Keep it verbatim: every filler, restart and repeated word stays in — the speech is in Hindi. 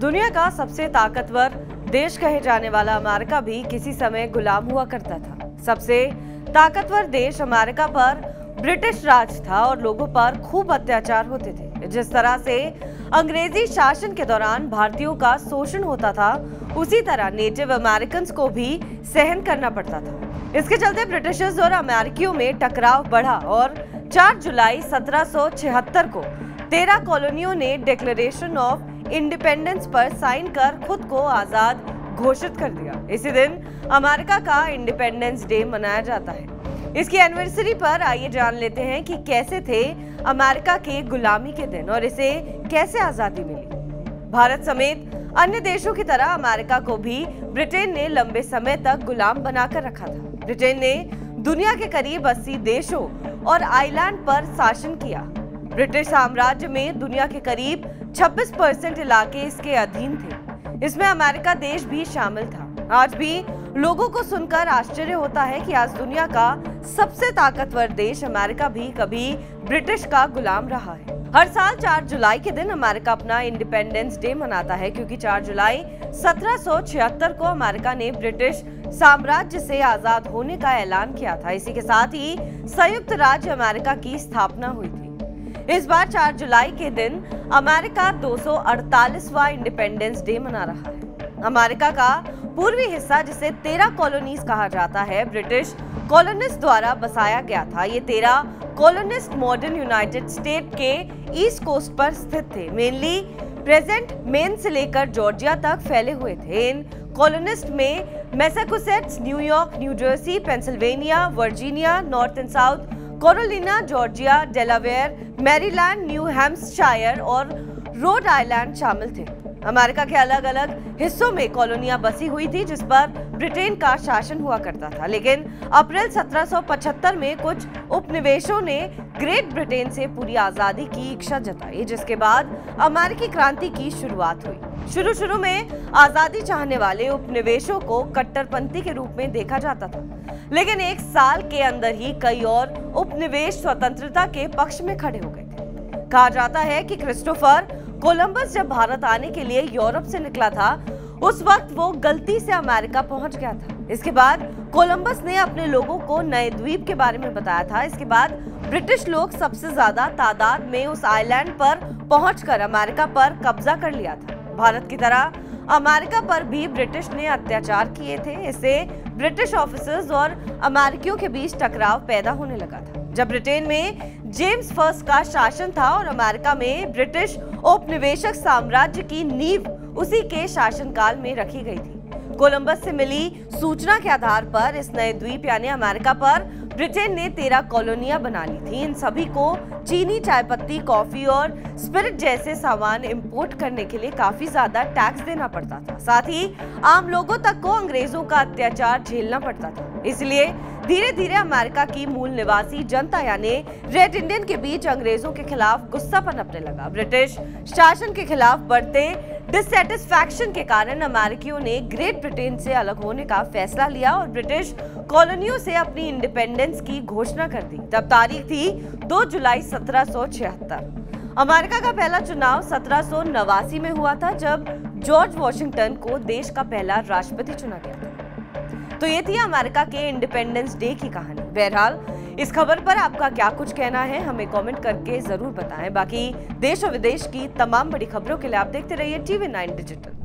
दुनिया का सबसे ताकतवर देश कहे जाने वाला अमेरिका भी किसी समय गुलाम हुआ करता था। सबसे ताकतवर देश अमेरिका पर ब्रिटिश राज था और लोगों पर खूब अत्याचार होते थे। जिस तरह से अंग्रेजी शासन के दौरान भारतीयों का शोषण होता था, उसी तरह नेटिव अमेरिकन्स को भी सहन करना पड़ता था। इसके चलते ब्रिटिशर्स और अमेरिकियों में टकराव बढ़ा और चार जुलाई सत्रह सौ छिहत्तर को तेरह कॉलोनियों ने डिक्लेरेशन ऑफ इंडिपेंडेंस पर साइन कर खुद को आजाद घोषित कर दिया। इसी दिन अमेरिका का इंडिपेंडेंस डे मनाया जाता है। इसकी एनिवर्सरी पर आइए जान लेते हैं कि कैसे थे अमेरिका के गुलामी के दिन और इसे कैसे आजादी मिली। भारत समेत अन्य देशों की तरह अमेरिका को भी ब्रिटेन ने लंबे समय तक गुलाम बनाकर रखा था। ब्रिटेन ने दुनिया के करीब अस्सी देशों और आइलैंड पर शासन किया। ब्रिटिश साम्राज्य में दुनिया के करीब छब्बीस परसेंट इलाके इसके अधीन थे। इसमें अमेरिका देश भी शामिल था। आज भी लोगों को सुनकर आश्चर्य होता है कि आज दुनिया का सबसे ताकतवर देश अमेरिका भी कभी ब्रिटिश का गुलाम रहा है। हर साल चार जुलाई के दिन अमेरिका अपना इंडिपेंडेंस डे मनाता है, क्योंकि चार जुलाई सत्रह सौ छिहत्तर को अमेरिका ने ब्रिटिश साम्राज्य से आजाद होने का ऐलान किया था। इसी के साथ ही संयुक्त राज्य अमेरिका की स्थापना हुई थी। इस बार चार जुलाई के दिन अमेरिका दो सौ अड़तालीसवां इंडिपेंडेंस डे मना रहा है। अमेरिका का पूर्वी हिस्सा, जिसे तेरह कॉलोनीज कहा जाता है, ब्रिटिश कॉलोनिस्ट द्वारा बसाया गया था। ये तेरह कॉलोनिस्ट मॉडर्न यूनाइटेड स्टेट के ईस्ट कोस्ट पर स्थित थे। मेनली प्रेजेंट मेन से लेकर जॉर्जिया तक फैले हुए थे। इन कॉलोनिस्ट में Massachusetts, New York, New Jersey, Pennsylvania, Virginia, North and South Carolina, Georgia, Delaware, Maryland, New Hampshire और रोड आइलैंड शामिल थे। अमेरिका के अलग अलग हिस्सों में कॉलोनियां बसी हुई थी, जिस पर ब्रिटेन का शासन हुआ करता था। लेकिन अप्रैल सत्रह सौ पचहत्तर में कुछ उपनिवेशों ने ग्रेट ब्रिटेन से पूरी आजादी की इच्छा जताई, जिसके बाद अमेरिकी क्रांति की शुरुआत हुई। शुरू शुरू में आजादी चाहने वाले उपनिवेशों को कट्टरपंथी के रूप में देखा जाता था, लेकिन एक साल के अंदर ही कई और उपनिवेश स्वतंत्रता के पक्ष में खड़े हो गए थे। कहा जाता है कि क्रिस्टोफर कोलंबस जब भारत आने के लिए यूरोप से निकला था, उस वक्त वो गलती से अमेरिका पहुंच गया था। इसके बाद कोलंबस ने अपने लोगों को नए द्वीप के बारे में बताया था। इसके बाद ब्रिटिश लोग सबसे ज्यादा तादाद में उस आइलैंड पर पहुंचकर अमेरिका पर कब्जा कर लिया था। भारत की तरह अमेरिका पर भी ब्रिटिश ने अत्याचार किए थे। इससे ब्रिटिश ऑफिसर्स और अमेरिकियों के बीच टकराव पैदा होने लगा था। जब ब्रिटेन में जेम्स फर्स्ट का शासन था और अमेरिका में ब्रिटिश औपनिवेशिक साम्राज्य की नींव उसी के शासनकाल में रखी गई थी। कोलंबस से मिली सूचना के आधार पर इस नए द्वीप यानी अमेरिका पर ब्रिटेन ने तेरह कॉलोनियां बना ली थी। इन सभी को चीनी, चाय पत्ती, कॉफी और स्पिरिट जैसे सामान इंपोर्ट करने के लिए काफी ज्यादा टैक्स देना पड़ता था। साथ ही आम लोगों तक को अंग्रेजों का अत्याचार झेलना पड़ता था। इसलिए धीरे धीरे अमेरिका की मूल निवासी जनता यानी रेड इंडियन के बीच अंग्रेजों के खिलाफ गुस्सा पनपने लगा। ब्रिटिश शासन के खिलाफ बढ़ते डिससैटिस्फैक्शन के कारण अमेरिकियों ने ग्रेट ब्रिटेन से अलग होने का फैसला लिया और ब्रिटिश कॉलोनियों से अपनी इंडिपेंडेंस की घोषणा कर दी। तब तारीख थी दो जुलाई सत्रह सौ छिहत्तर। अमेरिका का पहला चुनाव सत्रह सौ नवासी में हुआ था, जब जॉर्ज वॉशिंगटन को देश का पहला राष्ट्रपति चुना गया था। तो ये थी अमेरिका के इंडिपेंडेंस डे की कहानी। बहरहाल इस खबर पर आपका क्या कुछ कहना है, हमें कमेंट करके जरूर बताएं। बाकी देश और विदेश की तमाम बड़ी खबरों के लिए आप देखते रहिए टीवी नाइन डिजिटल।